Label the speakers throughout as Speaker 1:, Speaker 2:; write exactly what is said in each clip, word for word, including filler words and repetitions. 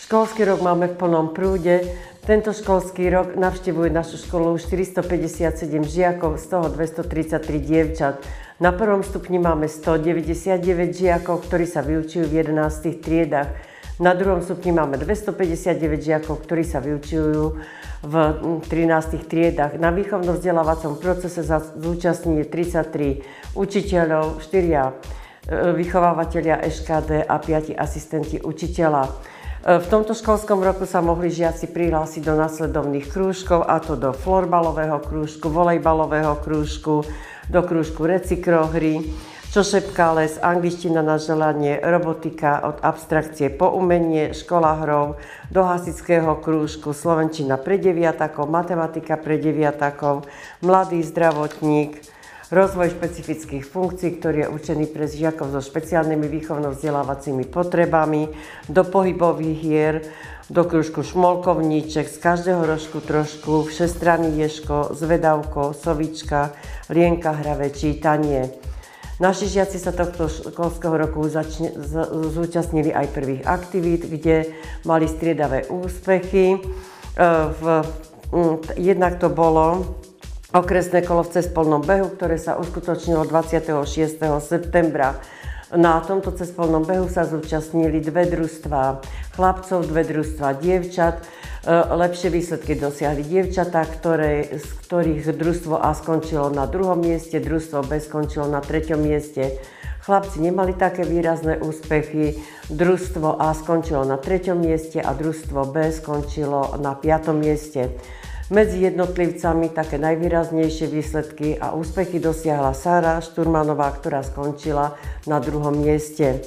Speaker 1: Školský rok máme v plnom prúde. Tento školský rok navštevuje našu školu štyristopäťdesiatsedem žiakov, z toho dvestotridsaťtri dievčat. Na prvom stupni máme stodeväťdesiatdeväť žiakov, ktorí sa vyučujú v jedenástich triedách. Na druhom stupni máme dvestopäťdesiatdeväť žiakov, ktorí sa vyučujú v trinástich triedách. Na výchovno-vzdelávacom procese sa zúčastní tridsaťtri učiteľov, štyria vychovávateľia eš ká dé a piati asistenti učiteľa. V tomto školskom roku sa mohli žiaci prihlásiť do nasledovných krúžkov, a to do florbalového krúžku, volejbalového krúžku, do krúžku recykrohry, čošepkales, angličtina na želanie, robotika od abstrakcie po umenie, škola hrov, do hasičského krúžku, slovenčina pre deviatakov, matematika pre deviatakov, mladý zdravotník, rozvoj špecifických funkcií, ktorý je určený pre žiakov so špeciálnymi výchovno-vzdelávacími potrebami, do pohybových hier, do krúžku šmolkovníček, z každého rožku trošku, všestranný ješko, zvedavko, sovička, lienka, hravé čítanie. Naši žiaci sa tohto školského roku začne, z, zúčastnili aj prvých aktivít, kde mali striedavé úspechy. E, v, m, jednak to bolo okresné kolo v cespolnom behu, ktoré sa uskutočnilo dvadsiateho šiesteho septembra. Na tomto cespolnom behu sa zúčastnili dve družstvá chlapcov, dve družstvá dievčat. Lepšie výsledky dosiahli dievčatá, ktoré, z ktorých družstvo A skončilo na druhom mieste, družstvo B skončilo na treťom mieste. Chlapci nemali také výrazné úspechy, družstvo A skončilo na treťom mieste a družstvo B skončilo na piatom mieste. Medzi jednotlivcami také najvýraznejšie výsledky a úspechy dosiahla Sára Šturmanová, ktorá skončila na druhom mieste.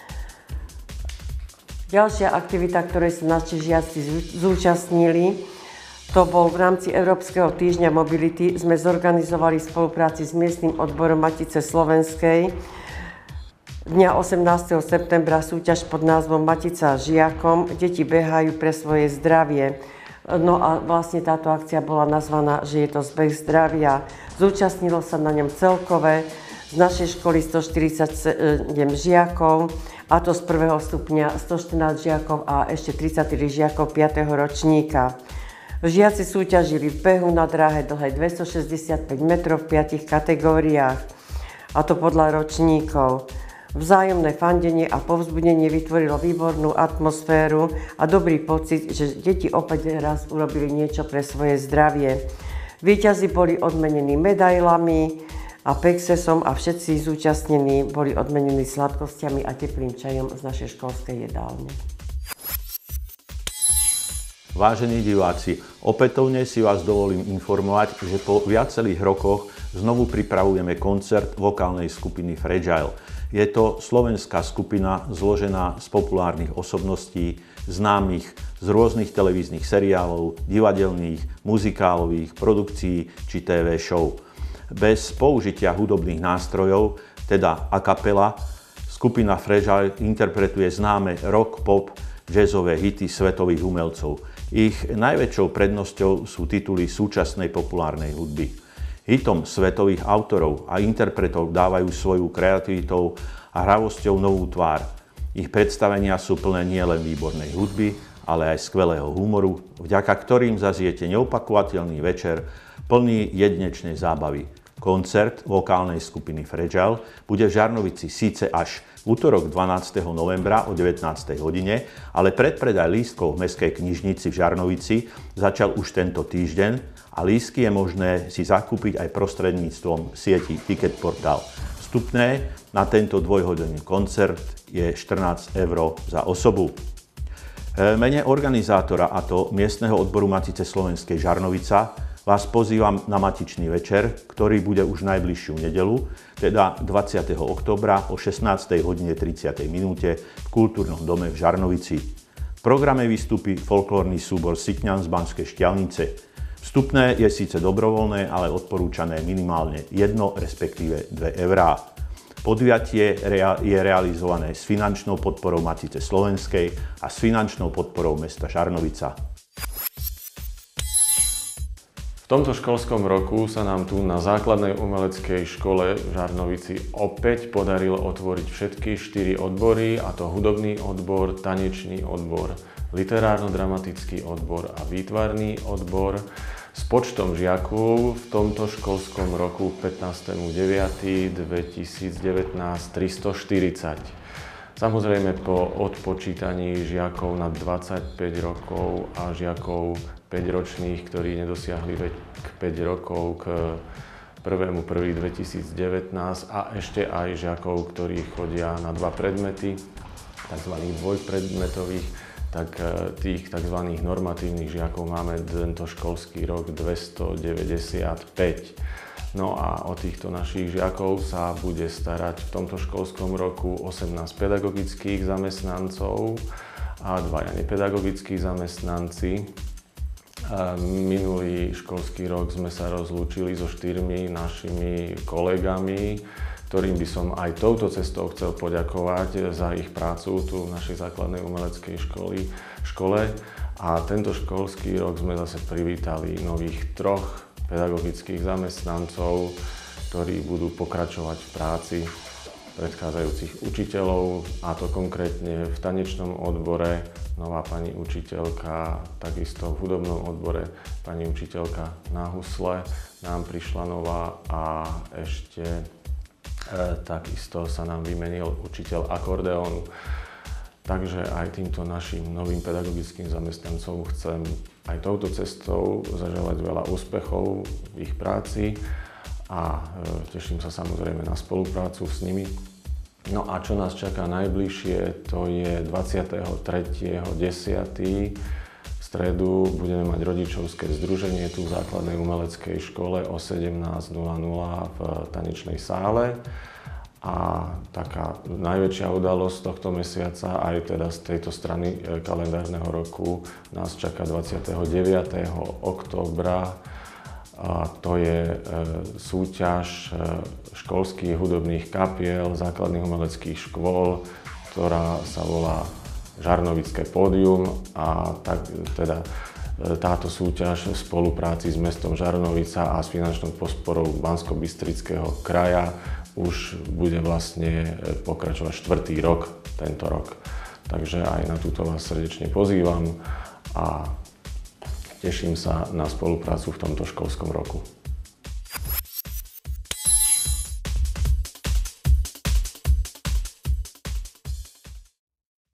Speaker 1: Ďalšia aktivita, ktorej sa naši žiaci zúčastnili, to bol v rámci Európskeho týždňa mobility. Sme zorganizovali v spolupráci s miestnym odborom Matice slovenskej dňa osemnásteho septembra súťaž pod názvom Matica žiakom. Deti behajú pre svoje zdravie. No a vlastne táto akcia bola nazvaná, že je to zbeh zdravia. Zúčastnilo sa na ňom celkové z našej školy stoštyridsaťsedem žiakov, a to z prvého stupňa stoštrnásť žiakov a ešte tridsaťtri žiakov piateho ročníka. Žiaci súťažili v behu na dráhe dlhej dvestošesťdesiatpäť metrov v piatich kategóriách, a to podľa ročníkov. Vzájomné fandenie a povzbudenie vytvorilo výbornú atmosféru a dobrý pocit, že deti opäť raz urobili niečo pre svoje zdravie. Víťazi boli odmenení medailami a pexesom a všetci zúčastnení boli odmenení sladkosťami a teplým čajom z našej školskej jedálne.
Speaker 2: Vážení diváci, opätovne si vás dovolím informovať, že po viacerých rokoch znovu pripravujeme koncert vokálnej skupiny Fragile. Je to slovenská skupina zložená z populárnych osobností, známych z rôznych televíznych seriálov, divadelných, muzikálových produkcií či té vé show. Bez použitia hudobných nástrojov, teda a cappella, skupina Fragile interpretuje známe rock, pop, jazzové hity svetových umelcov. Ich najväčšou prednosťou sú tituly súčasnej populárnej hudby. Hitom svetových autorov a interpretov dávajú svoju kreativitou a hravosťou novú tvár. Ich predstavenia sú plné nielen výbornej hudby, ale aj skvelého humoru, vďaka ktorým zažijete neopakovateľný večer plný jedinečnej zábavy. Koncert vokálnej skupiny Fragile bude v Žarnovici síce až v útorok dvanásteho novembra o devätnástej hodine, ale predpredaj lístkov v Mestskej knižnici v Žarnovici začal už tento týždeň a lístky je možné si zakúpiť aj prostredníctvom sieti Ticketportal. Vstupné na tento dvojhodinný koncert je štrnásť eur za osobu. V mene organizátora, a to miestneho odboru Matice slovenskej Žarnovica, vás pozývam na matičný večer, ktorý bude už najbližšiu nedeľu, teda dvadsiateho októbra o šestnástej hodine tridsiatej minúte v Kultúrnom dome v Žarnovici. V programe vystúpi folklórny súbor Sykňan z Banskej Štiavnice. Vstupné je síce dobrovoľné, ale odporúčané minimálne jedno, respektíve dve eurá. Podujatie je realizované s finančnou podporou Matice slovenskej a s finančnou podporou mesta Žarnovica.
Speaker 3: V tomto školskom roku sa nám tu na základnej umeleckej škole v Žarnovici opäť podarilo otvoriť všetky štyri odbory, a to hudobný odbor, tanečný odbor, literárno-dramatický odbor a výtvarný odbor s počtom žiakov v tomto školskom roku pätnásteho deviateho dvetisícdevätnásť tristoštyridsať. Samozrejme po odpočítaní žiakov na dvadsaťpäť rokov a žiakov päťročných, ktorí nedosiahli vek päť rokov k prvému prvý dvetisícdevätnásť a ešte aj žiakov, ktorí chodia na dva predmety, tzv. Dvojpredmetových, tak tých tzv. Normatívnych žiakov máme tento školský rok dvestodeväťdesiatpäť. No a o týchto našich žiakov sa bude starať v tomto školskom roku osemnásť pedagogických zamestnancov a dvaja nepedagogickí zamestnanci. Minulý školský rok sme sa rozlúčili so štyrmi našimi kolegami, ktorým by som aj touto cestou chcel poďakovať za ich prácu tu v našej základnej umeleckej školy, škole. A tento školský rok sme zase privítali nových troch pedagogických zamestnancov, ktorí budú pokračovať v práci predchádzajúcich učiteľov, a to konkrétne v tanečnom odbore nová pani učiteľka, takisto v hudobnom odbore pani učiteľka na husle nám prišla nová a ešte e, takisto sa nám vymenil učiteľ akordeónu. Takže aj týmto našim novým pedagogickým zamestnancom chcem aj touto cestou zaželať veľa úspechov v ich práci a e, teším sa samozrejme na spoluprácu s nimi. No a čo nás čaká najbližšie, to je dvadsiateho tretieho desiateho V stredu budeme mať rodičovské združenie tu v základnej umeleckej škole o sedemnásť nula nula v tanečnej sále. A taká najväčšia udalosť tohto mesiaca, aj teda z tejto strany kalendárneho roku, nás čaká dvadsiateho deviateho októbra. A to je e, súťaž e, školských hudobných kapiel základných umeleckých škôl, ktorá sa volá Žarnovické pódium, a tak teda e, táto súťaž v spolupráci s mestom Žarnovica a s finančnou podporou Banskobystrického kraja už bude vlastne pokračovať štvrtý rok tento rok. Takže aj na túto vás srdečne pozývam a teším sa na spoluprácu v tomto školskom roku.